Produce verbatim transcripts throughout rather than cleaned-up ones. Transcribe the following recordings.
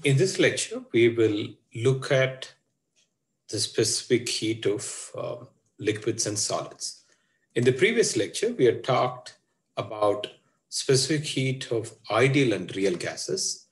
In this lecture, we will look at the specific heat of um, liquids and solids. In the previous lecture, we had talked about specific heat of ideal and real gases.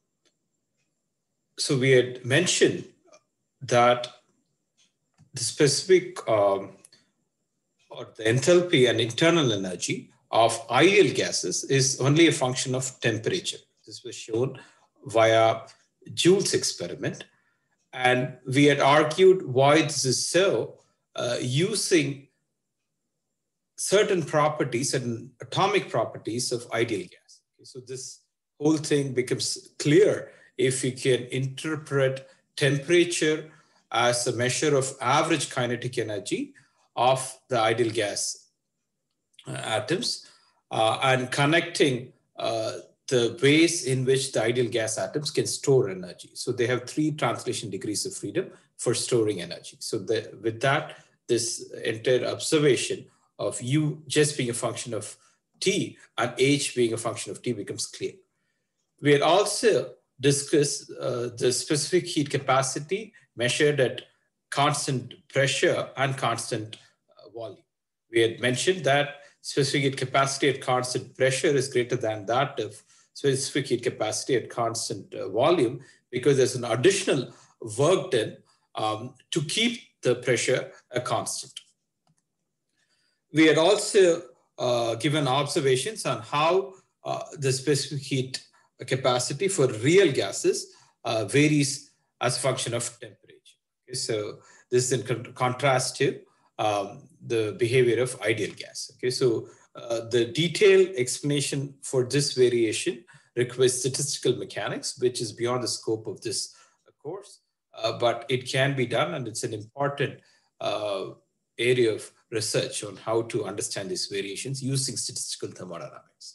So we had mentioned that the specific um, or the enthalpy and internal energy of ideal gases is only a function of temperature. This was shown via Joule's experiment. And we had argued why this is so uh, using certain properties, certain atomic properties of ideal gas. Okay, so this whole thing becomes clear if we can interpret temperature as a measure of average kinetic energy of the ideal gas uh, atoms uh, and connecting uh, the ways in which the ideal gas atoms can store energy. So they have three translation degrees of freedom for storing energy. So the, with that, this entire observation of U just being a function of T and H being a function of T becomes clear. We had also discussed uh, the specific heat capacity measured at constant pressure and constant uh, volume. We had mentioned that specific heat capacity at constant pressure is greater than that of specific heat capacity at constant uh, volume because there's an additional work done um, to keep the pressure a constant. We had also uh, given observations on how uh, the specific heat capacity for real gases uh, varies as a function of temperature. Okay, so this is in con contrast to um, the behavior of ideal gas. Okay, so uh, the detailed explanation for this variation requires statistical mechanics, which is beyond the scope of this uh, course, uh, but it can be done, and it's an important uh, area of research on how to understand these variations using statistical thermodynamics.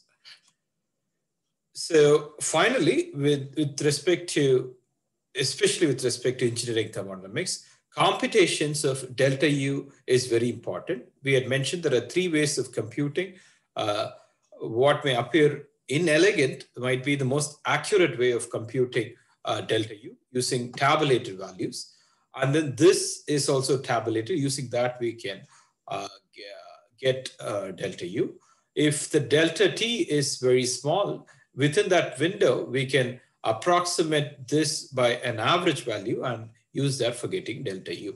So finally, with, with respect to, especially with respect to engineering thermodynamics, computations of delta U is very important. We had mentioned there are three ways of computing. Uh, what may appear inelegant might be the most accurate way of computing uh, delta U using tabulated values. And then this is also tabulated. Using that, we can uh, get uh, delta U. If the delta T is very small, within that window, we can approximate this by an average value and use that for getting delta U.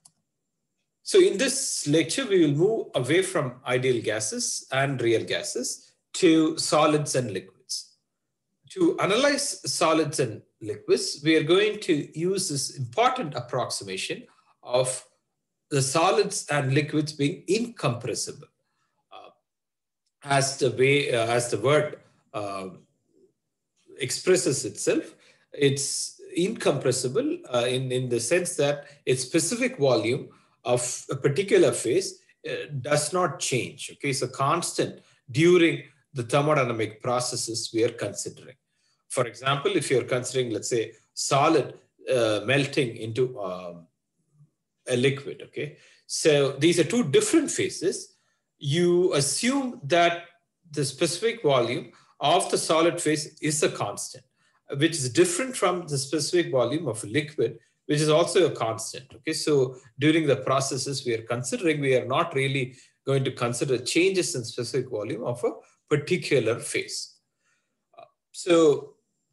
So in this lecture, we will move away from ideal gases and real gases to solids and liquids. To analyze solids and liquids, we are going to use this important approximation of the solids and liquids being incompressible. Uh, as the way, uh, as the word uh, expresses itself, it's incompressible uh, in, in the sense that its specific volume of a particular phase uh, does not change. Okay, so constant during the thermodynamic processes we are considering. For example, if you're considering, let's say, solid uh, melting into um, a liquid, okay? So these are two different phases. You assume that the specific volume of the solid phase is a constant, which is different from the specific volume of a liquid, which is also a constant, okay? So during the processes we are considering, we are not really going to consider changes in specific volume of a particular phase. Uh, so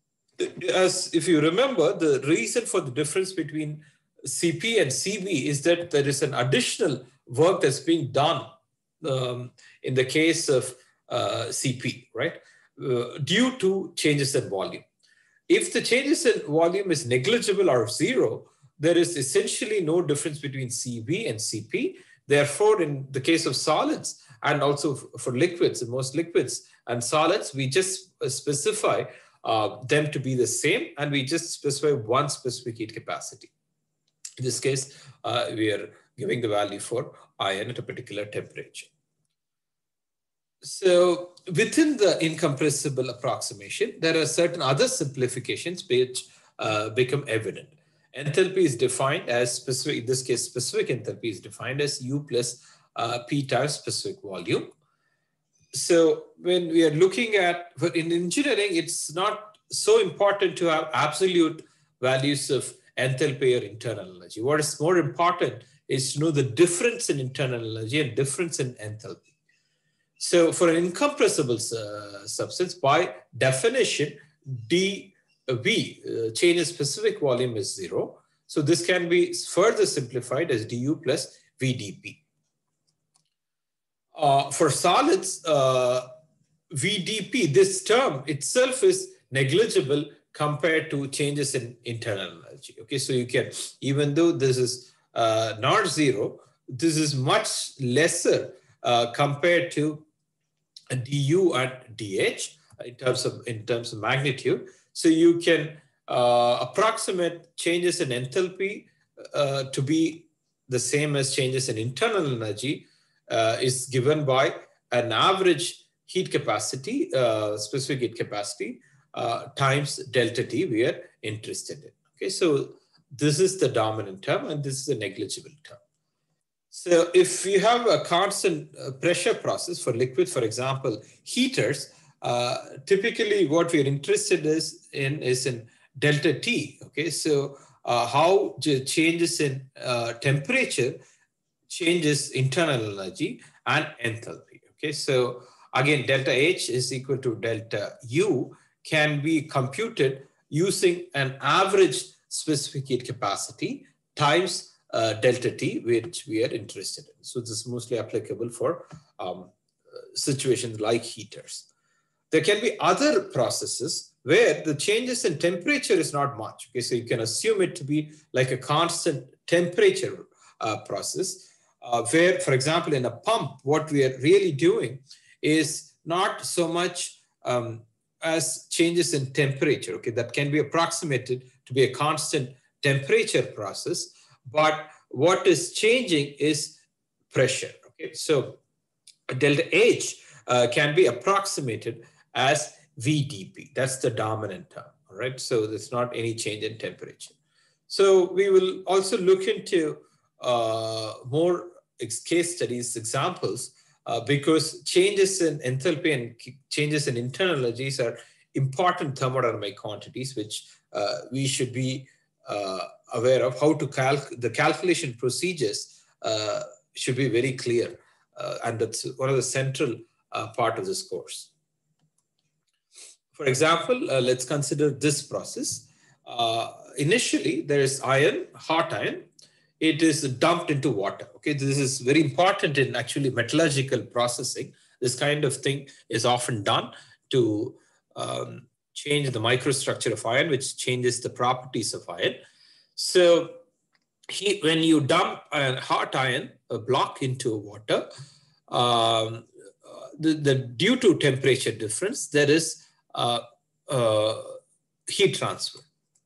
as if you remember, the reason for the difference between C P and C B is that there is an additional work that's being done um, in the case of uh, C P, right? Uh, due to changes in volume. If the changes in volume is negligible or zero, there is essentially no difference between C B and C P. Therefore, in the case of solids and also for liquids, in most liquids and solids, we just specify uh, them to be the same, and we just specify one specific heat capacity. In this case, uh, we are giving the value for iron at a particular temperature. So within the incompressible approximation, there are certain other simplifications which uh, become evident. Enthalpy is defined as specific, in this case, specific enthalpy is defined as U plus uh, P times specific volume. so when we are looking at, but in engineering, it's not so important to have absolute values of enthalpy or internal energy. What is more important is to know the difference in internal energy and difference in enthalpy. So for an incompressible uh, substance, by definition, dV, uh, change in specific volume, is zero. So this can be further simplified as du plus vdp. Uh, for solids, uh, vdp, this term itself is negligible compared to changes in internal energy. Okay, so you can, even though this is uh, not zero, this is much lesser uh, compared to du and dh in terms of in terms of magnitude. So you can uh, approximate changes in enthalpy uh, to be the same as changes in internal energy uh, is given by an average heat capacity, uh, specific heat capacity uh, times delta T we are interested in. Okay, so this is the dominant term and this is a negligible term. So if you have a constant uh, pressure process for liquid, for example, heaters, uh, typically what we're interested is in is in delta T. Okay, so uh, how changes in uh, temperature changes internal energy and enthalpy. Okay, so again, delta H is equal to delta U can be computed using an average specific heat capacity times Uh, delta T, which we are interested in. So this is mostly applicable for um, situations like heaters. There can be other processes where the changes in temperature is not much. Okay, so you can assume it to be like a constant temperature uh, process, uh, where, for example, in a pump, what we are really doing is not so much um, as changes in temperature. Okay, that can be approximated to be a constant temperature process. But what is changing is pressure. Okay, so delta H uh, can be approximated as vdp. That's the dominant term. All right, so there's not any change in temperature. So we will also look into uh, more case studies, examples, uh, because changes in enthalpy and changes in internal energies are important thermodynamic quantities, which uh, we should be uh, aware of. How to calc the calculation procedures uh, should be very clear, uh, and that's one of the central uh, part of this course. For example, uh, let's consider this process. Uh, initially, there is iron, hot iron. It is dumped into water. Okay, this is very important in actually metallurgical processing. This kind of thing is often done to um, change the microstructure of iron, which changes the properties of iron. So he, when you dump a hot iron a block into water, um, the, the due to temperature difference, there is uh, uh, heat transfer.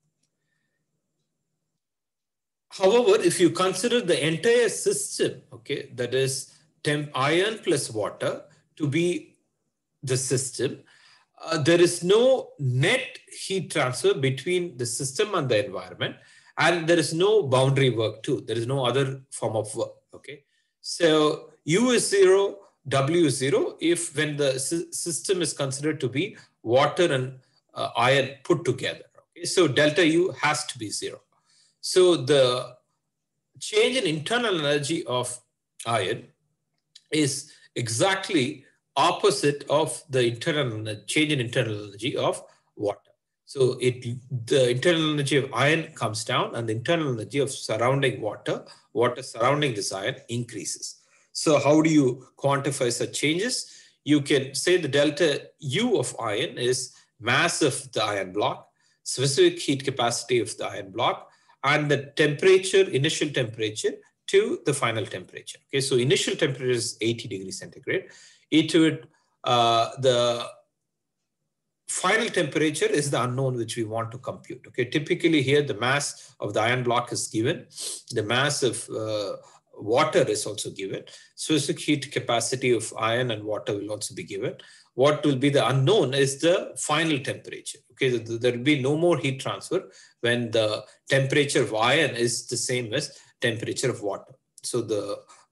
However, if you consider the entire system, okay, that is temp iron plus water to be the system, uh, there is no net heat transfer between the system and the environment. And there is no boundary work too. There is no other form of work. Okay, so U is zero, W is zero if when the system is considered to be water and uh, iron put together. Okay, so delta U has to be zero. So the change in internal energy of iron is exactly opposite of the internal change in internal energy of water. So it, the internal energy of iron comes down and the internal energy of surrounding water, water surrounding this iron increases. So how do you quantify such changes? You can say the delta U of iron is mass of the iron block, specific heat capacity of the iron block, and the temperature, initial temperature to the final temperature. Okay, so initial temperature is eighty degrees centigrade. It would, uh, the final temperature is the unknown which we want to compute. Okay, typically here the mass of the iron block is given, the mass of uh, water is also given, specific heat capacity of iron and water will also be given. What will be the unknown is the final temperature. Okay, there will be no more heat transfer when the temperature of iron is the same as temperature of water. So the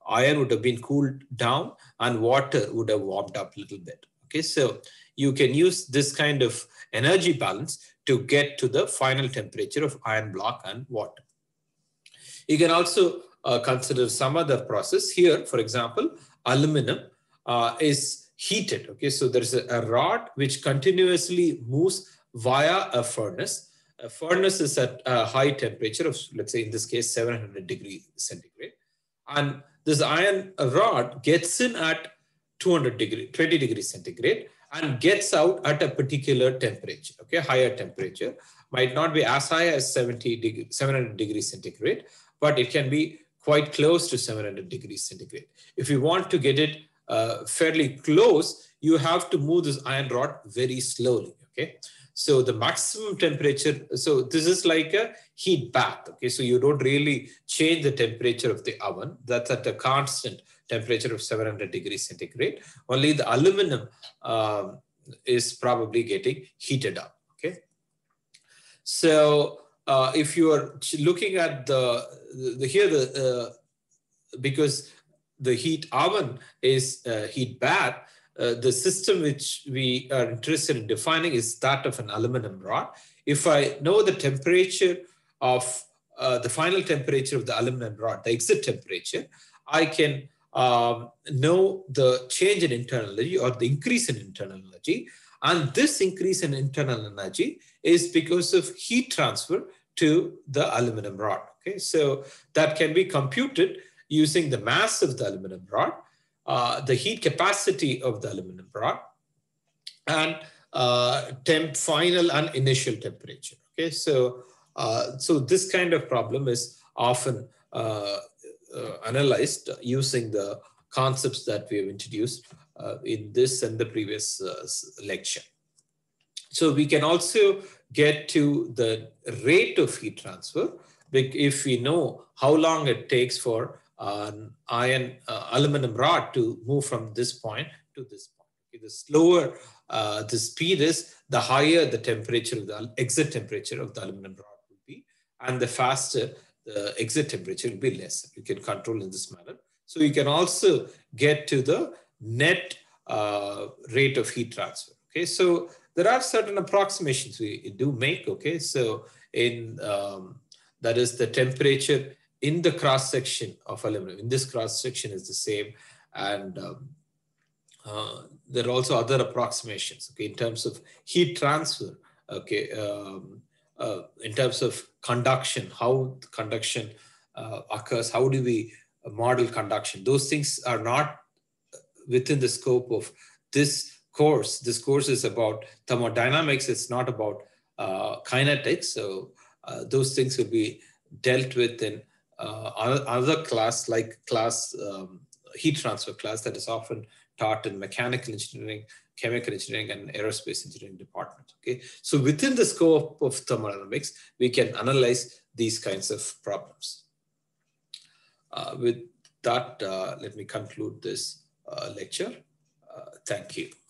iron would have been cooled down and water would have warmed up a little bit. Okay, so you can use this kind of energy balance to get to the final temperature of iron block and water. You can also uh, consider some other process here. For example, aluminum uh, is heated. Okay, so there is a, a rod which continuously moves via a furnace. A furnace is at a high temperature of, let's say in this case, seven hundred degrees centigrade. And this iron rod gets in at two hundred degree, twenty degrees centigrade and gets out at a particular temperature, okay, higher temperature. Might not be as high as seventy degree, seven hundred degrees centigrade, but it can be quite close to seven hundred degrees centigrade. If you want to get it uh, fairly close, you have to move this iron rod very slowly, okay? So the maximum temperature, so this is like a heat bath, okay? So you don't really change the temperature of the oven. That's at a constant temperature of seven hundred degrees centigrade. Only the aluminum um, is probably getting heated up, okay? So uh, if you are looking at the, the here, the uh, because the heat oven is uh, heat bath, uh, the system which we are interested in defining is that of an aluminum rod. If I know the temperature of uh, the final temperature of the aluminum rod, the exit temperature, I can um, know the change in internal energy or the increase in internal energy. And this increase in internal energy is because of heat transfer to the aluminum rod. Okay, so that can be computed using the mass of the aluminum rod, uh, the heat capacity of the aluminum rod, and uh, temp final and initial temperature. Okay, so uh, so this kind of problem is often uh, uh, analyzed using the concepts that we have introduced uh, in this and the previous uh, lecture. So we can also get to the rate of heat transfer if we know how long it takes for an iron uh, aluminum rod to move from this point to this point. Okay, the slower uh, the speed is, the higher the temperature of the exit temperature of the aluminum rod will be, and the faster the exit temperature will be less. You can control in this manner. So you can also get to the net uh, rate of heat transfer. Okay, so there are certain approximations we do make. Okay, so in um, that is the temperature in the cross section of aluminum. In this cross section is the same, and um, uh, there are also other approximations. Okay, in terms of heat transfer. Okay, um, uh, in terms of conduction, how conduction uh, occurs. How do we model conduction? Those things are not within the scope of this course. This course is about thermodynamics. It's not about uh, kinetics. So uh, those things will be dealt with in uh, other class, like class um, heat transfer class that is often taught in mechanical engineering, chemical engineering, and aerospace engineering department. Okay, so within the scope of thermodynamics, we can analyze these kinds of problems. Uh, with that, uh, let me conclude this uh, lecture. Uh, thank you.